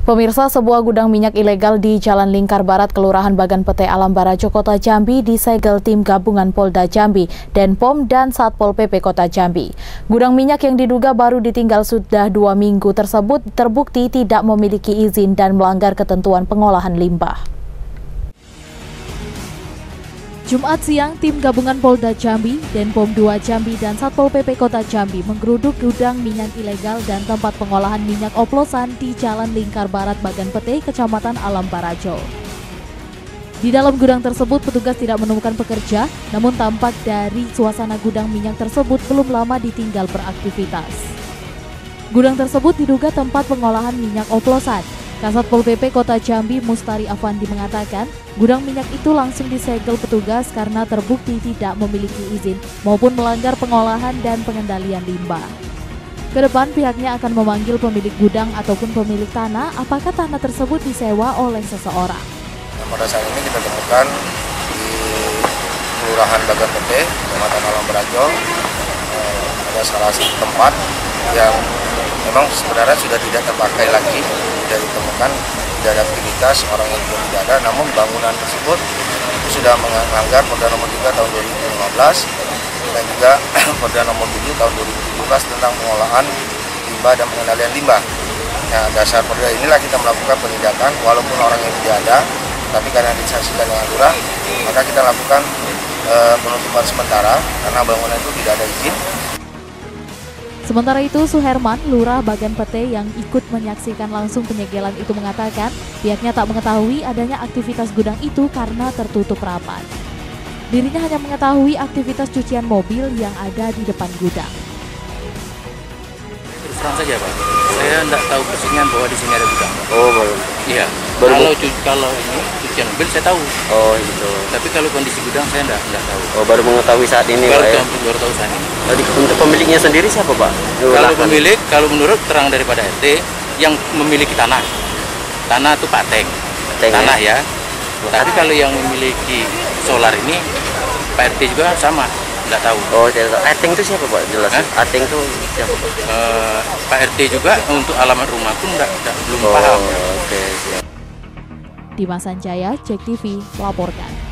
Pemirsa, sebuah gudang minyak ilegal di Jalan Lingkar Barat, Kelurahan Bagan Pete, Alam Barajo, Kota Jambi disegel tim gabungan Polda Jambi, Denpom, dan Satpol PP Kota Jambi. Gudang minyak yang diduga baru ditinggal sudah 2 minggu tersebut terbukti tidak memiliki izin dan melanggar ketentuan pengolahan limbah. Jumat siang, tim gabungan Polda Jambi, Denpom 2 Jambi, dan Satpol PP Kota Jambi menggeruduk gudang minyak ilegal dan tempat pengolahan minyak oplosan di Jalan Lingkar Barat, Bagan Pete, Kecamatan Alam Barajo. Di dalam gudang tersebut, petugas tidak menemukan pekerja, namun tampak dari suasana gudang minyak tersebut belum lama ditinggal beraktivitas. Gudang tersebut diduga tempat pengolahan minyak oplosan. Kasatpol PP Kota Jambi Mustari Afandi mengatakan, gudang minyak itu langsung disegel petugas karena terbukti tidak memiliki izin maupun melanggar pengolahan dan pengendalian limbah. Kedepan pihaknya akan memanggil pemilik gudang ataupun pemilik tanah apakah tanah tersebut disewa oleh seseorang. Pada saat ini kita temukan di Kelurahan Bagan Pete, Kecamatan Alam Barajo, ada salah satu tempat yang memang sebenarnya sudah tidak terpakai lagi, tidak ditemukan, tidak ada aktivitas, orang yang juga tidak ada, namun bangunan tersebut itu sudah melanggar Perda Nomor 3 Tahun 2015 dan juga Perda Nomor 7 Tahun 2017 tentang pengolahan limbah dan pengendalian limbah. Nah, dasar perda inilah kita melakukan penindakan, walaupun orang yang tidak ada, tapi karena disaksikan dengan lurah, maka kita lakukan penutupan sementara karena bangunan itu tidak ada izin. Sementara itu, Suherman, Lurah Bagan Pete yang ikut menyaksikan langsung penyegelan itu mengatakan pihaknya tak mengetahui adanya aktivitas gudang itu karena tertutup rapat. Dirinya hanya mengetahui aktivitas cucian mobil yang ada di depan gudang. Terus terang saja, Pak, saya tidak tahu persisnya bahwa di sini ada gudang. Oh, baru. Iya. Kalau ini cucian mobil saya tahu. Oh, gitu. Tapi kalau kondisi gudang saya tidak tahu. Oh, baru mengetahui saat ini, Pak, ya? Baru tahu saat ini. Untuk pemiliknya sendiri siapa, Pak? Kalau menurut terang daripada RT yang memiliki tanah itu Pak Teng. Tanah ya. Tapi kalau yang memiliki solar ini Pak RT juga sama, tidak tahu. Oh, tidak tahu. Ateng itu siapa, Pak? Jelas. Ateng itu siapa, Pak? Pak RT juga untuk alamat rumah pun belum paham. Oke, siap. Dimas Sanjaya, JEK TV, melaporkan.